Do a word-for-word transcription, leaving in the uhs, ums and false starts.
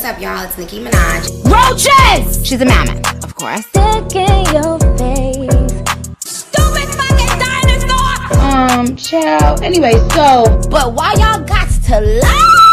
up, y'all? It's Nicki Minaj. Roaches! She's a mammoth, of course. Stick in your face. Stupid fucking dinosaur! Um, ciao. Anyway, so. But why y'all got to lie?